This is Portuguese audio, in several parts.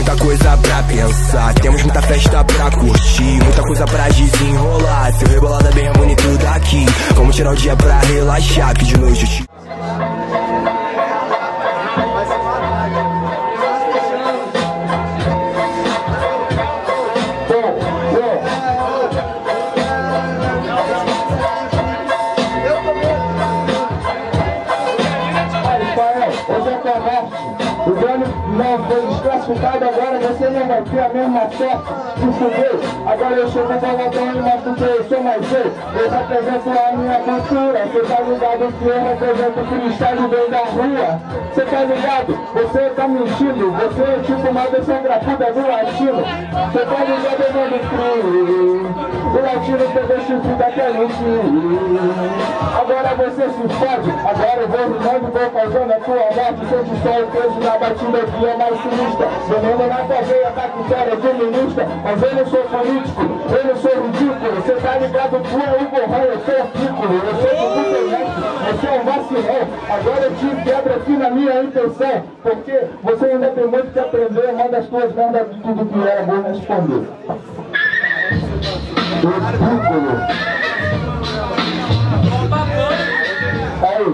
muita coisa pra pensar, temos muita festa pra curtir, muita coisa pra desenrolar. Seu rebolado é bem bonito daqui, vamos tirar o dia pra relaxar, que de noite eu te... O Dani não foi desclassificado, agora você não vai ter a mesma sorte de fuder. Agora eu chego boladão, mas porque eu sou mais eu represento a minha cultura. Você tá ligado que eu represento o freestyle bem da rua. Você tá ligado? Você tá mentindo. Você é tipo uma versão gratuita do latino. Você tá ligado, eu mando frio. O latino pegou chifre daquele frio. Agora você se fode. Agora eu vou rimando, vou causando a tua morte. Sente só o peso na batida que é mais sinistra. Veneno na tua veia, tá com cara comunista. Mas eu não sou político, eu não sou ridículo. Você tá ligado, tu é o borrão, eu sou o pico. Eu sou o internet, você é um vacilão. Agora eu te quebro aqui na minha intenção. Porque você ainda tem muito que aprender. Manda as tuas merdas de tudo que é, eu vou responder. Ridículo. Aí,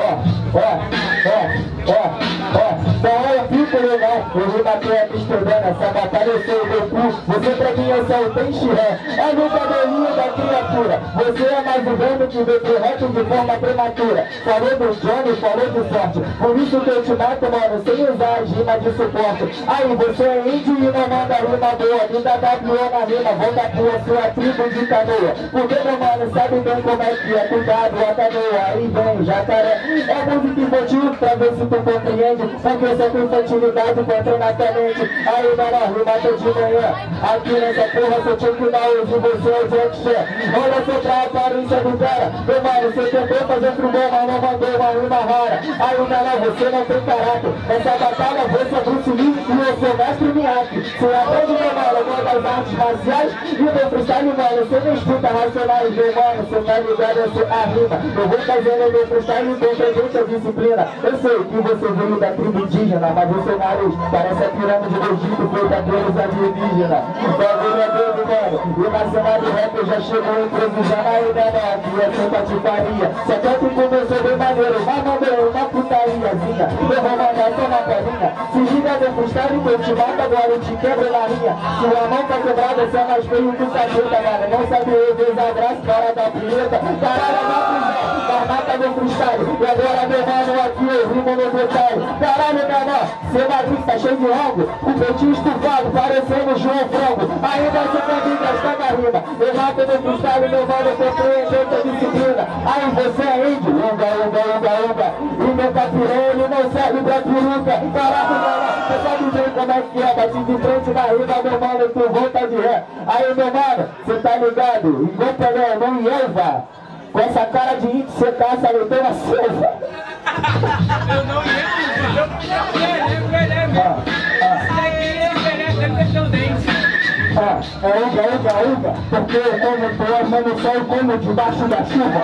legal, eu vou bater aqui estudando essa batalha, eu sou o Goku. Você pra mim é só o Tenshinhan, é no cabelinho da criatura. Você é mais um vendo que vê pro reto de forma prematura. Falou do Johnny, falou de sorte, por isso que eu te mato, mano, sem usar as rimas de suporte. Aí você é índio e não manda rima boa, me dá W na rima, volta pra sua tribo de canoa. Porque meu mano sabe bem como é que é, cuidado, a canoa, aí vem jacaré. É música infantil, pra ver se tu compreende, porque só com infantilidade contra na tua mente. Aí mano, rima tô de manhã, aqui nessa porra você tinha que dar hoje, você é o Jack Chan. Olha só pra aparência do cara, meu mano, você tentou fazer pro bom, mas não mandou uma rima rara. Aí mano, você não tem caráter, nessa batalha você é Bruce Lee e eu sou mestre Miyagi. Você aprende, meu mano, uma das artes marciais e meu freestyle, mano, você não escuta racionais, meu mano, você tá ligado, eu sou a rima. Eu vou fazendo meu freestyle com muita disciplina. Eu sei que você veio da tribo indígena, mas o seu nariz parece a pirâmide do Egito feita pelos alienígenas. O bagulho é doido, mano, e na cena do rap eu já chegou improvisando aí, menor, que é sem patifaria. Só que assim começou bem maneiro, mas mandou uma putariazinha. Eu vou mandar só na carinha. Se liga no freestyle que eu te mato, agora eu te quebro na linha. Sua mão tá quebrada, você é mais feio que caceta, mano. Não sabe eu desabraço, cara da punheta. Caralho, na prisão, mas mata no freestyle. E agora, meu mano, aqui eu rimo no detalhe. Caralho, menor, seu nariz tá cheio de rango, o peitinho estufado, parecendo João Frango. Ainda você também gasta da rima. Eu mato no freestyle, meu mano, compreendeu essa disciplina. Aí você é índio, unga. E meu capirão, ele não serve pra peruca. Caraca, mano, você sabe bem como é que é. Bate de frente na rima, meu mano, tu volta de ré. Aí, meu mano, você tá ligado? Igual Pelé, não Ielva. Com essa cara de índio, você caça, lutando a selva. Eu não ia, é uga, porque eu como tomando sol como debaixo da chuva.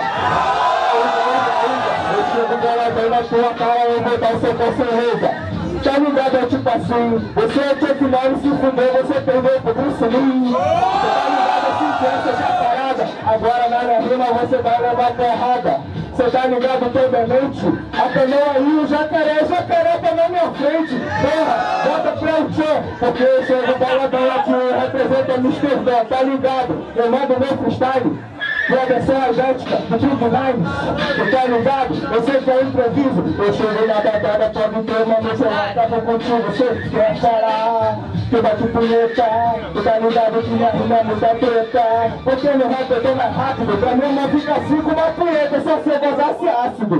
Eu chego boladão na tua cara, eu vou dar o seu conselheiro. Tá ligado, é tipo assim, você é Chuck Norris, se fudeu, você perdeu pro Bruce Lee. Você tá ligado, assim, que essa já parada. Agora na minha rima você vai levar porrada. Você tá ligado, totalmente? Apenou aí o jacaré tá na minha frente. Porra, bota pra o tchan, porque eu chego boladão aqui, eu represento Amsterdã, tá ligado? Eu mando meu freestyle. Proteção agética do Tribo Nines, você tá ligado? Eu sei que é improviso. Eu cheguei na batalha, pode ter uma celular, tava contigo. Você quer falar que bate punheta? Tu tá ligado que minha rima é muita treta. Porque no rap eu tô mais rápido, pra mim não fica assim com uma punheta, só se eu gozasse ácido.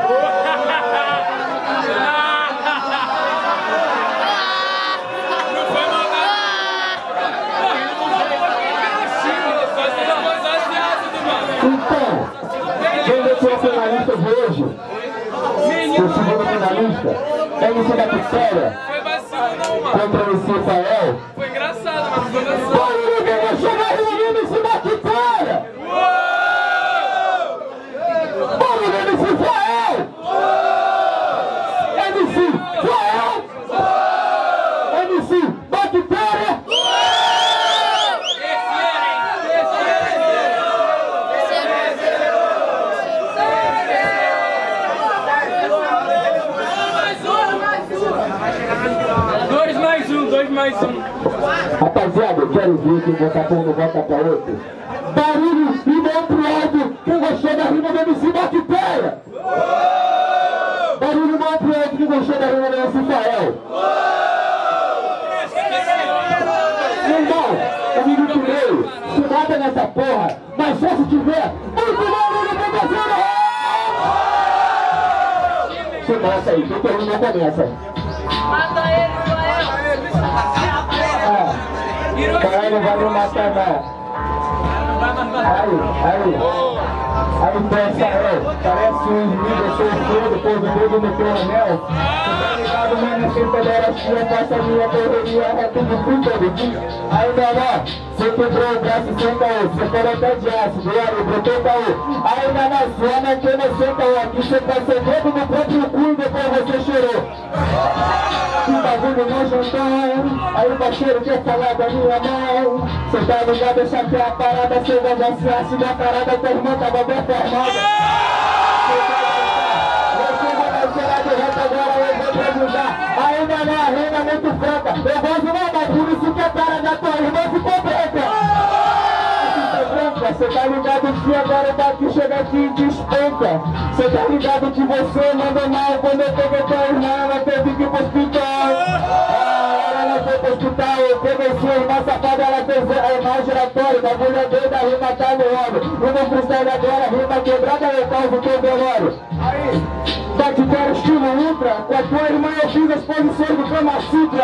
Finalista de hoje, o segundo finalista, MC da Pixéria, contra o MC Fael. Foi engraçado, mas foi engraçado. Vamos chamar o MC da Pixéria! Vamos, MC Fael! MC Fael! MC 2 mais 1. Rapaziada, eu quero ver quem botar pra um não volta pra outro. Barulho e mão pro alto. Quem gostou da rima do MC Bactéria? Barulho e mão pro alto. Quem gostou da rima do MC Fael? Irmão, amigo do meio, se mata nessa porra, mas só se tiver muito barulho pra fazer. Se mostra aí, quem termina começa. Mata ele, Fael! Fael não vai me matar não. Aí, pensa, parece um indivíduo, eu sou o Fredo, pôr do dedo no teu anel. Tá ligado, mano, sem federacia, faça a minha correria, é tudo todo dia. Aí, meu irmão, você quebrou o braço sem caô, você falou até de ácido, aí, brotou caô. Aí, na sua não queima sem caô, aqui você passou dedo no próprio cu e depois você chorou. Que bagulho não jantou, aí o baixeiro quer falar da minha mão. Cê tá ligado, essa aqui é a parada, cê vai já se acha da parada, tua irmã tava bem formada. Você vai mais gerar de rap agora, eu vou te ajudar. Ainda não, a rima é muito fraca. Eu gosto não, mas por isso que a cara da tua irmã ficou branca. Cê tá ligado que agora o daqui chega aqui e despenca. Cê tá ligado que você mandou mal quando eu peguei tua irmã, ela teve que ir pro hospital. Ela não foi pro hospital, eu peguei sua irmã safada, ela fez mal giratório. A mulher doida, a rima tá no óleo. E no freestyle agora, rima quebrada, eu causo teu velório. Aí, Bactéria estilo ultra, com a tua irmã eu fiz as posições do Kama Sutra.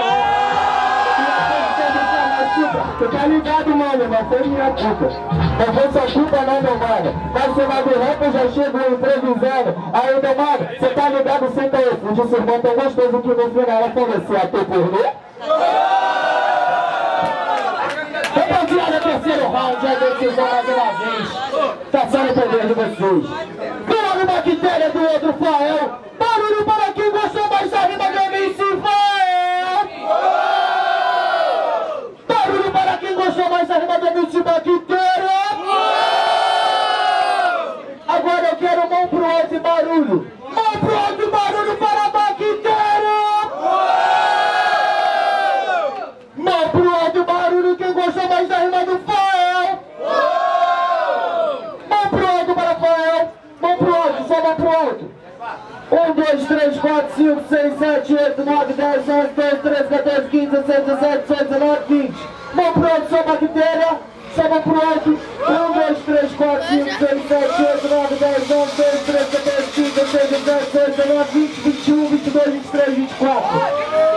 Você tá ligado, mano, não foi minha culpa. Não foi sua culpa não, meu mano. Mas você vai do rap, eu já chego improvisando. Aí, meu mano, você tá ligado, senta aí. Fude seu irmão tão gostoso que no final ela falou, você ator pornô? Rapaziada, terceiro round, a decisão mais uma vez. Tá só no poder de vocês. Barulho Bactéria do outro Fael. Barulho para quem gostou mais da rima do MC Fael. Barulho para quem gostou mais da rima do MC Bactéria. Agora eu quero mão pro outro e barulho. Mão pro outro e barulho para a Bactéria. Mão pro outro e barulho quem gostou mais da rima do Fael. Mão pro outro para Fael. Mão pro outro, só mão pro outro. 1, 2, 3, 4, 5, 6, 7, 8, 9, 10, 11, 12, 13, 14, 15, 16, 17, 18, 19, 20. Mão pro outro, só Bactéria. Só mão pro outro. 1, 2, 3, 4, 5, 6, 7, 8, 9, 10, 11, 12, 13, 14, 15, 16, 17, 18, 19, 20, 21, 22, 23, 24.